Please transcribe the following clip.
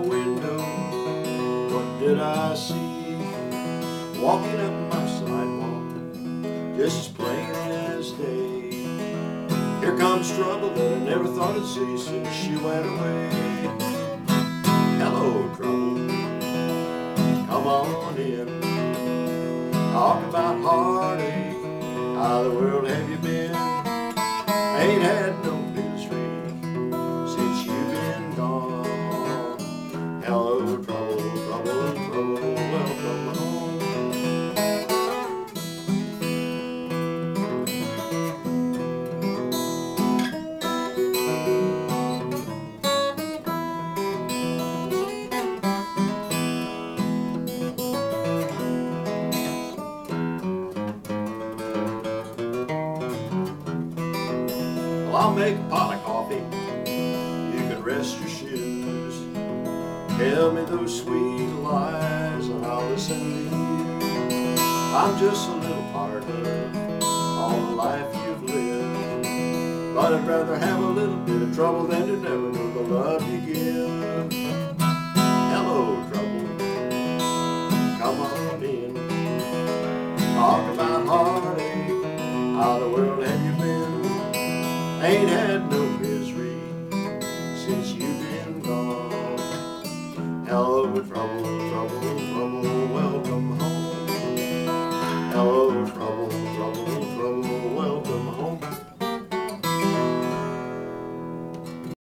window, what did I see? Walking up my sidewalk, just as plain as day. Here comes trouble that I never thought I'd see since she went away. Hello, trouble, come on in. Talk about heartache, how the world have you been? Ain't had no misery since you've been gone. Hello, trouble, trouble, trouble, welcome home. I'll make a pot of coffee, you can rest your shoes. Tell me those sweet lies and I'll listen to you. I'm just a little part of all the life you've lived, but I'd rather have a little bit of trouble than to never know the love you give. Hello, trouble, come on in. Talk about heartache, how the world have you been? Ain't had no misery since you've been gone. Hello, trouble, trouble, trouble, welcome home. Hello.